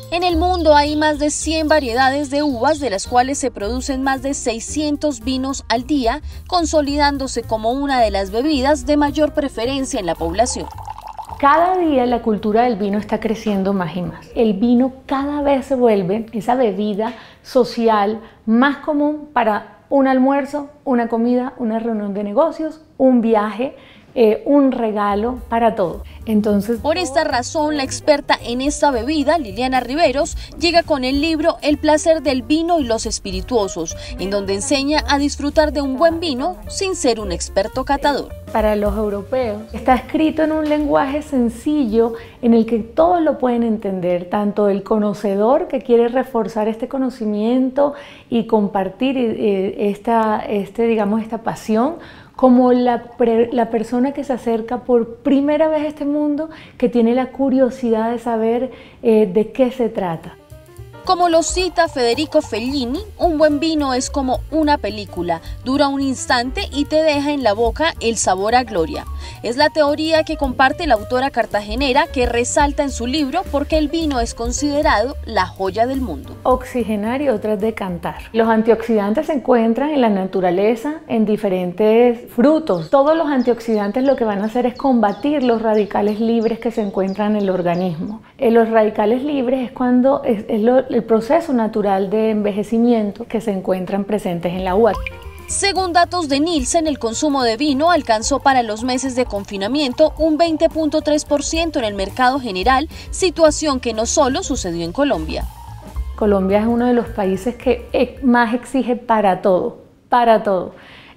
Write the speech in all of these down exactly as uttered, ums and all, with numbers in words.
En el mundo hay más de cien variedades de uvas, de las cuales se producen más de seiscientos vinos al día, consolidándose como una de las bebidas de mayor preferencia en la población. Cada día la cultura del vino está creciendo más y más. El vino cada vez se vuelve esa bebida social más común para un almuerzo, una comida, una reunión de negocios, un viaje, eh, un regalo, para todo. Entonces, por esta razón, la experta en esta bebida, Liliana Riveros, llega con el libro El placer del vino y los espirituosos, en donde enseña a disfrutar de un buen vino sin ser un experto catador. Para los europeos está escrito en un lenguaje sencillo en el que todos lo pueden entender, tanto el conocedor que quiere reforzar este conocimiento y compartir eh, esta, este, digamos, esta pasión, como la, pre, la persona que se acerca por primera vez a este mundo, que tiene la curiosidad de saber eh, de qué se trata. Como lo cita Federico Fellini, un buen vino es como una película, dura un instante y te deja en la boca el sabor a gloria. Es la teoría que comparte la autora cartagenera, que resalta en su libro porque el vino es considerado la joya del mundo. Oxigenar y otras decantar. Los antioxidantes se encuentran en la naturaleza, en diferentes frutos. Todos los antioxidantes lo que van a hacer es combatir los radicales libres que se encuentran en el organismo. Eh, los radicales libres es cuando es, es lo, el proceso natural de envejecimiento que se encuentran presentes en la uva. Según datos de Nielsen, el consumo de vino alcanzó para los meses de confinamiento un veinte punto tres por ciento en el mercado general, situación que no solo sucedió en Colombia. Colombia es uno de los países que más exige para todo, para todo.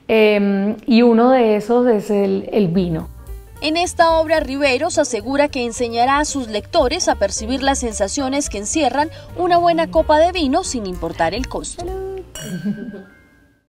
Eh, y uno de esos es el, el vino. En esta obra, Riveros asegura que enseñará a sus lectores a percibir las sensaciones que encierran una buena copa de vino sin importar el costo. ¡Salud!